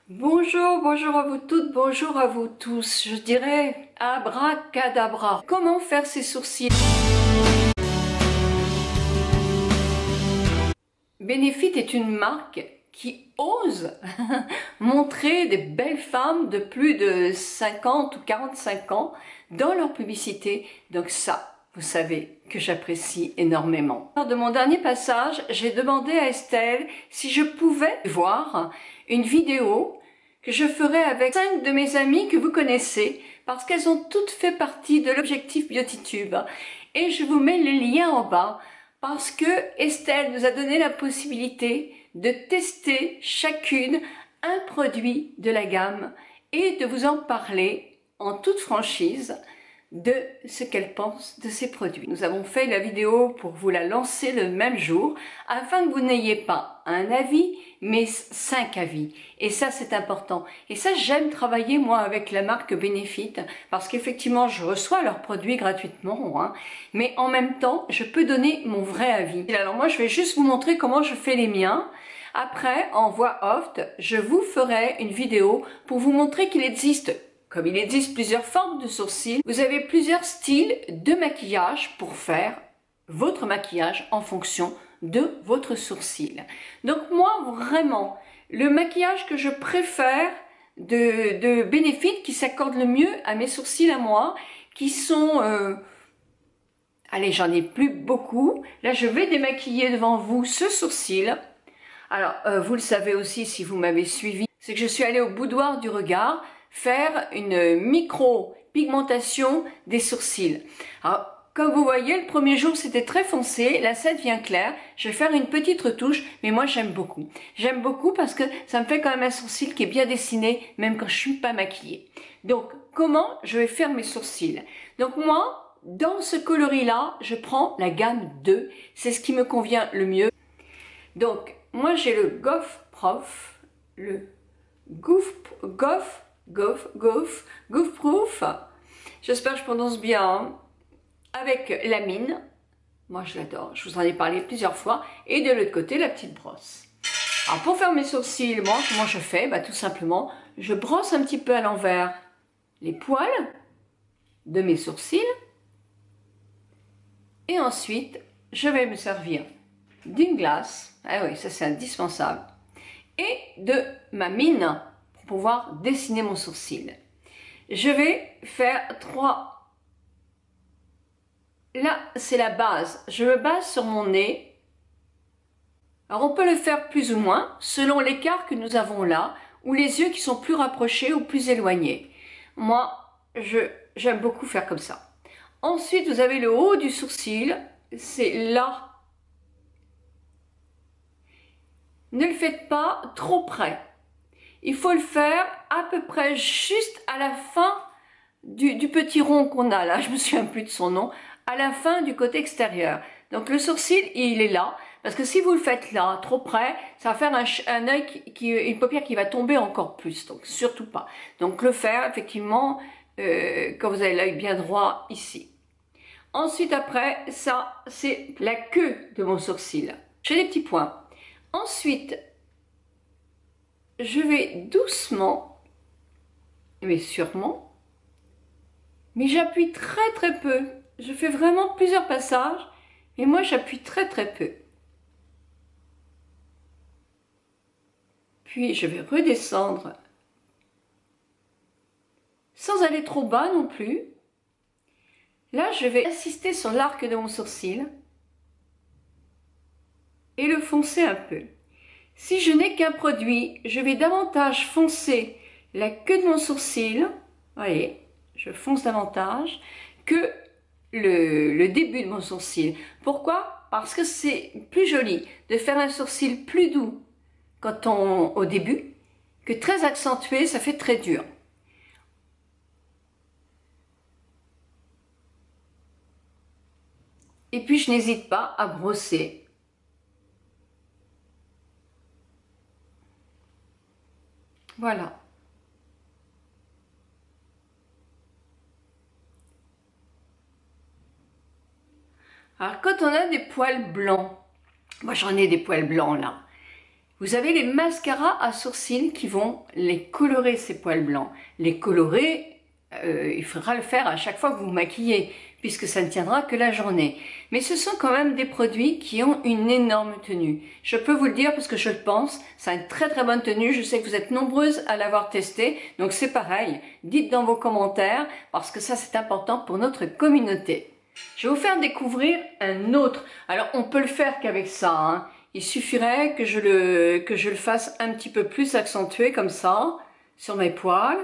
Bonjour, bonjour à vous toutes, bonjour à vous tous. Je dirais abracadabra. Comment faire ses sourcils? Benefit est une marque qui ose montrer des belles femmes de plus de 50 ou 45 ans dans leur publicité. Donc ça, vous savez que j'apprécie énormément. Lors de mon dernier passage, j'ai demandé à Estelle si je pouvais voir une vidéo que je ferai avec 5 de mes amies que vous connaissez parce qu'elles ont toutes fait partie de l'objectif BeautyTube. Et je vous mets les liens en bas parce que Estelle nous a donné la possibilité de tester chacune un produit de la gamme et de vous en parler en toute franchise de ce qu'elle pense de ces produits. Nous avons fait la vidéo pour vous la lancer le même jour afin que vous n'ayez pas un avis mais 5 avis, et ça c'est important. Et ça, j'aime travailler moi avec la marque Benefit parce qu'effectivement je reçois leurs produits gratuitement, mais en même temps je peux donner mon vrai avis. Alors moi je vais juste vous montrer comment je fais les miens. Après, en voix off, je vous ferai une vidéo pour vous montrer qu'il existe, comme il existe plusieurs formes de sourcils, vous avez plusieurs styles de maquillage pour faire votre maquillage en fonction de votre sourcil. Donc moi, vraiment, le maquillage que je préfère de Benefit, qui s'accorde le mieux à mes sourcils à moi, qui sont... allez, j'en ai plus beaucoup. Là, je vais démaquiller devant vous ce sourcil. Alors, vous le savez aussi si vous m'avez suivi, c'est que je suis allée au boudoir du regard faire une micro-pigmentation des sourcils. Alors, comme vous voyez, le premier jour c'était très foncé, là ça devient clair. Je vais faire une petite retouche, mais moi j'aime beaucoup. J'aime beaucoup parce que ça me fait quand même un sourcil qui est bien dessiné, même quand je suis pas maquillée. Donc, comment je vais faire mes sourcils? Donc moi, dans ce coloris-là, je prends la gamme 2. C'est ce qui me convient le mieux. Donc, moi j'ai le Goff Prof, le Goof Proof, j'espère que je prononce bien, avec la mine, moi je l'adore, je vous en ai parlé plusieurs fois, et de l'autre côté la petite brosse. Alors pour faire mes sourcils, moi comment je fais? Tout simplement, je brosse un petit peu à l'envers les poils de mes sourcils, et ensuite je vais me servir d'une glace, ah oui ça c'est indispensable, et de ma mine pour pouvoir dessiner mon sourcil. Je vais faire 3. Là, c'est la base. Je me base sur mon nez. Alors, on peut le faire plus ou moins selon l'écart que nous avons là, ou les yeux qui sont plus rapprochés ou plus éloignés. Moi, j'aime beaucoup faire comme ça. Ensuite, vous avez le haut du sourcil. C'est là. Ne le faites pas trop près. Il faut le faire à peu près juste à la fin du petit rond qu'on a là, je me souviens plus de son nom, à la fin du côté extérieur. Donc le sourcil, il est là, parce que si vous le faites là, trop près, ça va faire un œil une paupière qui va tomber encore plus, donc surtout pas. Donc le faire effectivement quand vous avez l'œil bien droit ici. Ensuite après, ça c'est la queue de mon sourcil. J'ai des petits points. Ensuite, je vais doucement, mais sûrement, mais j'appuie très très peu. Je fais vraiment plusieurs passages, mais moi j'appuie très très peu. Puis je vais redescendre, sans aller trop bas non plus. Là, je vais insister sur l'arc de mon sourcil et le foncer un peu. Si je n'ai qu'un produit, je vais davantage foncer la queue de mon sourcil, voyez, je fonce davantage, que le début de mon sourcil. Pourquoi? Parce que c'est plus joli de faire un sourcil plus doux au début, que très accentué, ça fait très dur. Et puis je n'hésite pas à brosser. Voilà. Alors quand on a des poils blancs, moi j'en ai des poils blancs là, Vous avez les mascaras à sourcils qui vont les colorer, ces poils blancs. Les colorer, il faudra le faire à chaque fois que vous vous maquillez, puisque ça ne tiendra que la journée. Mais ce sont quand même des produits qui ont une énorme tenue. Je peux vous le dire parce que je le pense, ça a une très très bonne tenue. Je sais que vous êtes nombreuses à l'avoir testé, donc c'est pareil. Dites dans vos commentaires, parce que ça c'est important pour notre communauté. Je vais vous faire découvrir un autre. Alors on peut le faire qu'avec ça, hein. Il suffirait que je le fasse un petit peu plus accentué comme ça, sur mes poils.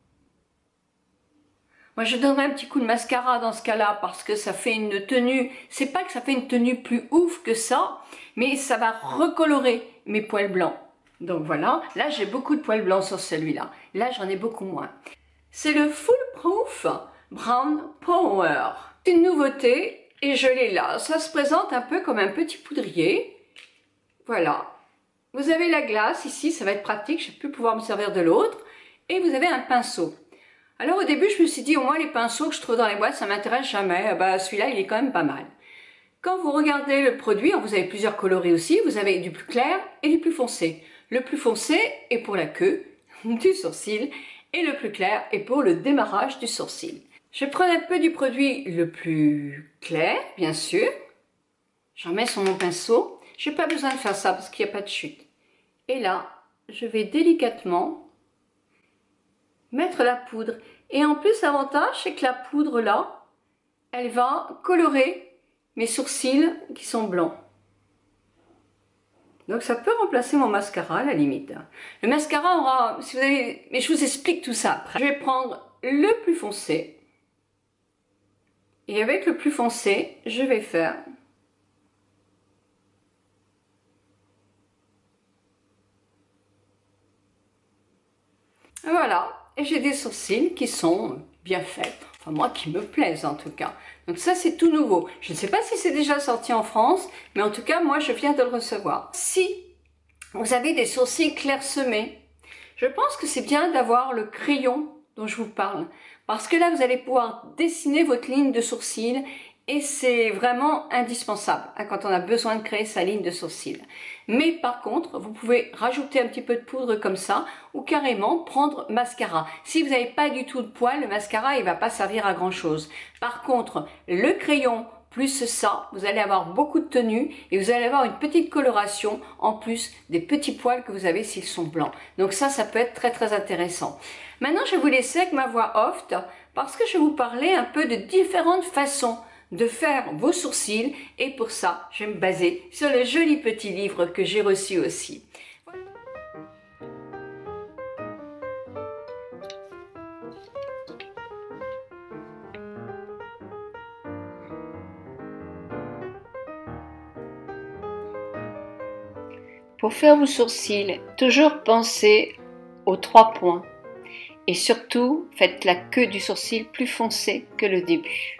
Moi, je donnerais un petit coup de mascara dans ce cas-là parce que ça fait une tenue, c'est pas que ça fait une tenue plus ouf que ça, mais ça va recolorer mes poils blancs. Donc voilà, là j'ai beaucoup de poils blancs sur celui-là. Là, j'en ai beaucoup moins. C'est le Foolproof Brown Power. C'est une nouveauté et je l'ai là. Ça se présente un peu comme un petit poudrier. Voilà. Vous avez la glace ici, ça va être pratique, je vais plus pouvoir me servir de l'autre. Et vous avez un pinceau. Alors au début, je me suis dit, au moins les pinceaux que je trouve dans les boîtes, ça m'intéresse jamais. Bah, celui-là, il est quand même pas mal. Quand vous regardez le produit, vous avez plusieurs coloris aussi. Vous avez du plus clair et du plus foncé. Le plus foncé est pour la queue du sourcil et le plus clair est pour le démarrage du sourcil. Je prends un peu du produit le plus clair, bien sûr. J'en mets sur mon pinceau. Je n'ai pas besoin de faire ça parce qu'il n'y a pas de chute. Et là, je vais délicatement mettre la poudre. Et en plus, l'avantage, c'est que la poudre là, elle va colorer mes sourcils qui sont blancs. Donc ça peut remplacer mon mascara à la limite. Le mascara aura, si vous avez, mais je vous explique tout ça après. Je vais prendre le plus foncé. Et avec le plus foncé, je vais faire voilà, et j'ai des sourcils qui sont bien faits, enfin moi qui me plaisent en tout cas. Donc ça c'est tout nouveau. Je ne sais pas si c'est déjà sorti en France, mais en tout cas moi je viens de le recevoir. Si vous avez des sourcils clairsemés, je pense que c'est bien d'avoir le crayon dont je vous parle. Parce que là vous allez pouvoir dessiner votre ligne de sourcils et c'est vraiment indispensable hein, quand on a besoin de créer sa ligne de sourcils. Mais par contre, vous pouvez rajouter un petit peu de poudre comme ça ou carrément prendre mascara. Si vous n'avez pas du tout de poils, le mascara il va pas servir à grand chose. Par contre, le crayon plus ça, vous allez avoir beaucoup de tenue et vous allez avoir une petite coloration en plus des petits poils que vous avez s'ils sont blancs. Donc ça peut être très très intéressant. Maintenant, je vais vous laisser avec ma voix off parce que je vais vous parler un peu de différentes façons de faire vos sourcils et pour ça, je vais me baser sur le joli petit livre que j'ai reçu aussi. Pour faire vos sourcils, toujours pensez aux 3 points et surtout faites la queue du sourcil plus foncée que le début.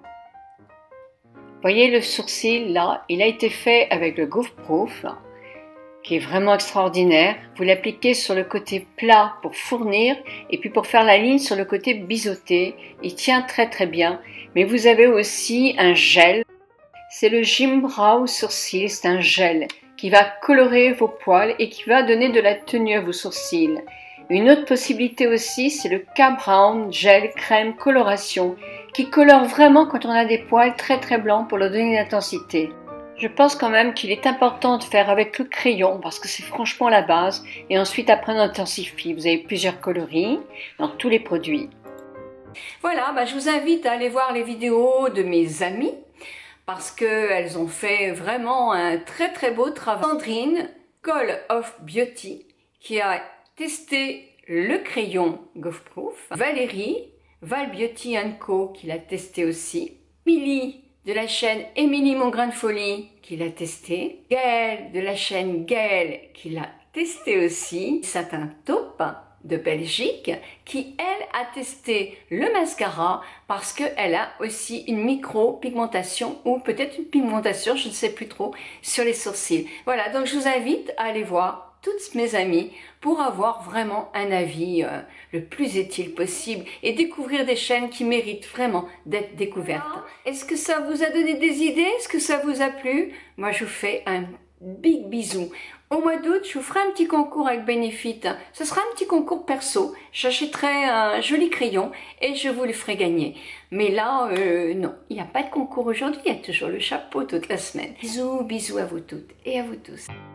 Voyez le sourcil là, il a été fait avec le Goof Proof qui est vraiment extraordinaire. Vous l'appliquez sur le côté plat pour fournir et puis pour faire la ligne sur le côté biseauté. Il tient très très bien. Mais vous avez aussi un gel. C'est le Jimbrow Sourcil, c'est un gel qui va colorer vos poils et qui va donner de la tenue à vos sourcils. Une autre possibilité aussi, c'est le K-Brown Gel Crème Coloration qui colore vraiment quand on a des poils très très blancs pour leur donner une intensité. Je pense quand même qu'il est important de faire avec le crayon parce que c'est franchement la base et ensuite après on intensifie. Vous avez plusieurs coloris dans tous les produits. Voilà, je vous invite à aller voir les vidéos de mes amies parce qu'elles ont fait vraiment un très très beau travail. Sandrine, Call of Beauty, qui a testé le crayon Goof Proof. Valérie, Val Beauty Co, qui l'a testé aussi. Milly, de la chaîne Émilie Mon Grain de Folie, qui l'a testé. Gaëlle, de la chaîne Gaëlle, qui l'a testé aussi. Satin Taupe, de Belgique, qui elle a testé le mascara parce qu'elle a aussi une micro-pigmentation ou peut-être une pigmentation, je ne sais plus trop, sur les sourcils. Voilà, donc je vous invite à aller voir toutes mes amies pour avoir vraiment un avis le plus utile possible et découvrir des chaînes qui méritent vraiment d'être découvertes. Est-ce que ça vous a donné des idées? Est-ce que ça vous a plu? Moi, je vous fais un big bisou Au mois d'août, je vous ferai un petit concours avec Benefit. Ce sera un petit concours perso. J'achèterai un joli crayon et je vous le ferai gagner. Mais là, non, il n'y a pas de concours aujourd'hui. Il y a toujours le chapeau toute la semaine. Bisous, bisous à vous toutes et à vous tous.